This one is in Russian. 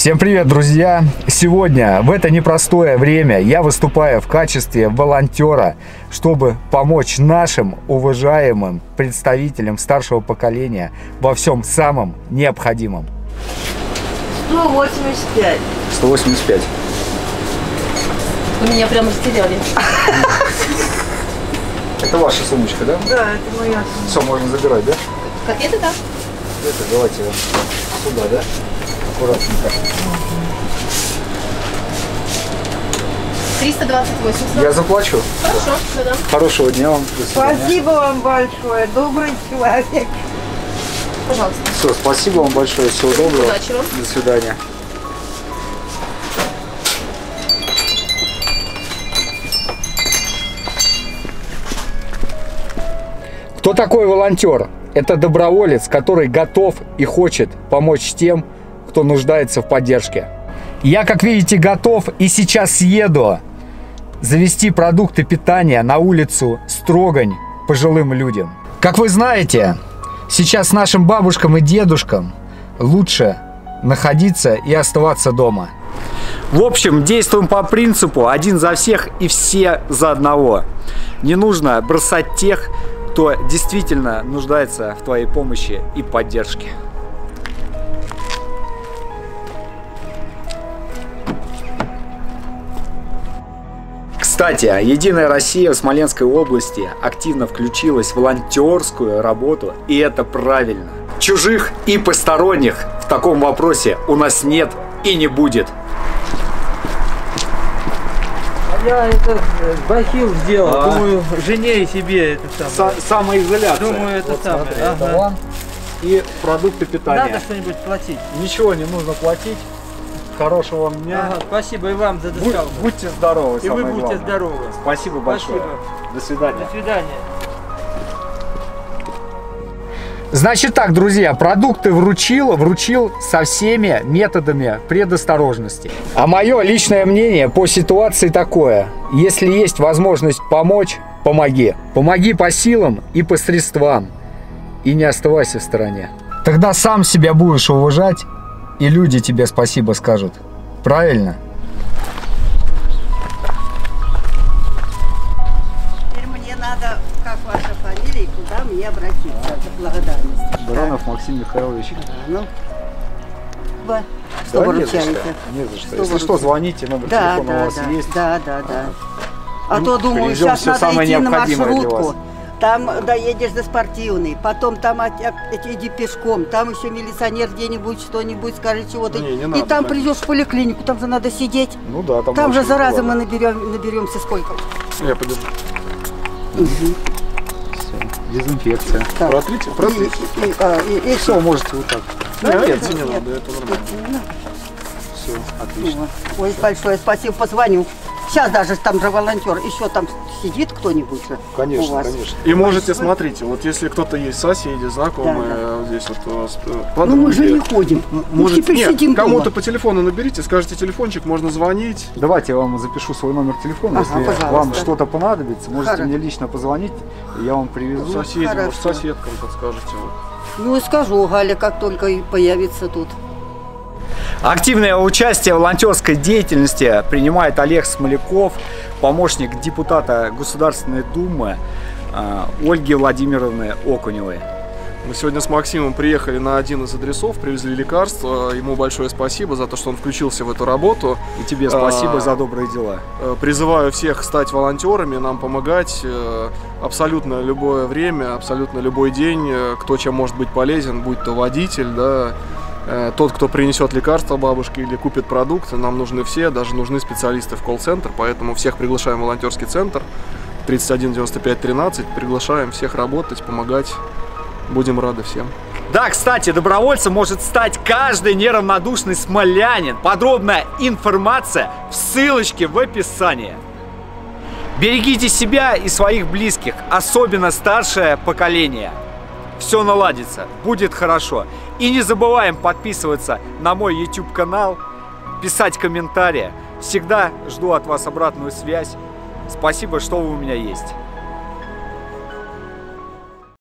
Всем привет, друзья! Сегодня, в это непростое время, я выступаю в качестве волонтера, чтобы помочь нашим уважаемым представителям старшего поколения во всем самом необходимом. 185. 185. Вы меня прям растеряли. Это ваша сумочка, да? Да, это моя сумочка. Все, можно забирать, да? Котлеты, да? Это давайте сюда, да? Аккуратненько. 328. Я заплачу. Хорошо, да. Хорошего дня вам. Спасибо вам большое, добрый человек. Пожалуйста. Все, спасибо вам большое, всего доброго. Удачи вам. До свидания. Кто такой волонтер? Это доброволец, который готов и хочет помочь тем, кто нуждается в поддержке. Я, как видите, готов и сейчас еду завести продукты питания на улицу Строгань пожилым людям. Как вы знаете, сейчас нашим бабушкам и дедушкам лучше находиться и оставаться дома. В общем, действуем по принципу один за всех и все за одного. Не нужно бросать тех, кто действительно нуждается в твоей помощи и поддержке. Кстати, Единая Россия в Смоленской области активно включилась в волонтерскую работу, и это правильно. Чужих и посторонних в таком вопросе у нас нет и не будет. Я это бахил сделал, думаю, жене и себе это самое. Самоизоляция. Думаю, это вот самое. смотри, Ага. это вам и продукты питания. Надо что-нибудь платить. Ничего не нужно платить. Хорошего вам дня. Ага, спасибо и вам за доставку. Будьте здоровы. И вы самое будьте главное. здоровы. Спасибо большое. Спасибо. До свидания. До свидания. Значит так, друзья, продукты вручил со всеми методами предосторожности. А мое личное мнение по ситуации такое: если есть возможность помочь, помоги. Помоги по силам и по средствам. И не оставайся в стороне. Тогда сам себя будешь уважать, и люди тебе спасибо скажут. Правильно? Теперь мне надо, как ваша фамилия, и куда мне обратиться за благодарностью. Баранов Максим Михайлович. Ну, Да, что вы не за что. вручаете? Не за что. Что Если вы что, звоните, номер Да, телефона у да, вас да, есть. да. А то, думаю, привезем сейчас всё надо самое идти на необходимое для маршрутку. вас. Там доедешь до спортивной, потом там иди пешком, там еще милиционер где-нибудь что-нибудь скажет чего-то. Не И надо, там конечно. придешь в поликлинику, там же надо сидеть. Ну да, Там же очень зараза мы удобно. наберемся сколько. Я подержу. Всё, дезинфекция. Так. Протрите, протрите. И Все, можете вот так. Нет, не надо, это нормально. Все, отлично. Ой, большое спасибо, позвоню. Сейчас даже там же волонтер, еще там сидит кто-нибудь же у Конечно, вас. конечно. И можете, смотрите, вот если кто-то есть соседи, знакомые, Да, здесь вот у вас Ну мы же не ходим, мы теперь нет, сидим кому-то дома. по телефону наберите, скажите телефончик, можно звонить. Давайте я вам запишу свой номер телефона. Ага, Если пожалуйста. вам что-то понадобится, можете Хорошо. мне лично позвонить, и я вам привезу. Соседям, может, хорошо. соседкам подскажете. Вот. Ну и скажу, Галя, как только и появится тут. Активное участие в волонтерской деятельности принимает Олег Смоляков, помощник депутата Государственной Думы Ольги Владимировны Окуневой. Мы сегодня с Максимом приехали на один из адресов, привезли лекарства. Ему большое спасибо за то, что он включился в эту работу. И тебе спасибо за добрые дела. Призываю всех стать волонтерами, нам помогать абсолютно любое время, абсолютно любой день. Кто чем может быть полезен, будь то водитель, да, тот, кто принесет лекарства бабушке или купит продукты. Нам нужны все, даже нужны специалисты в колл-центр, поэтому всех приглашаем в волонтерский центр 31 95 13. Приглашаем всех работать, помогать. Будем рады всем. Да, кстати, добровольцем может стать каждый неравнодушный смолянин. Подробная информация в ссылочке в описании. Берегите себя и своих близких, особенно старшее поколение. Все наладится, будет хорошо. И не забываем подписываться на мой YouTube канал, писать комментарии. Всегда жду от вас обратную связь. Спасибо, что вы у меня есть.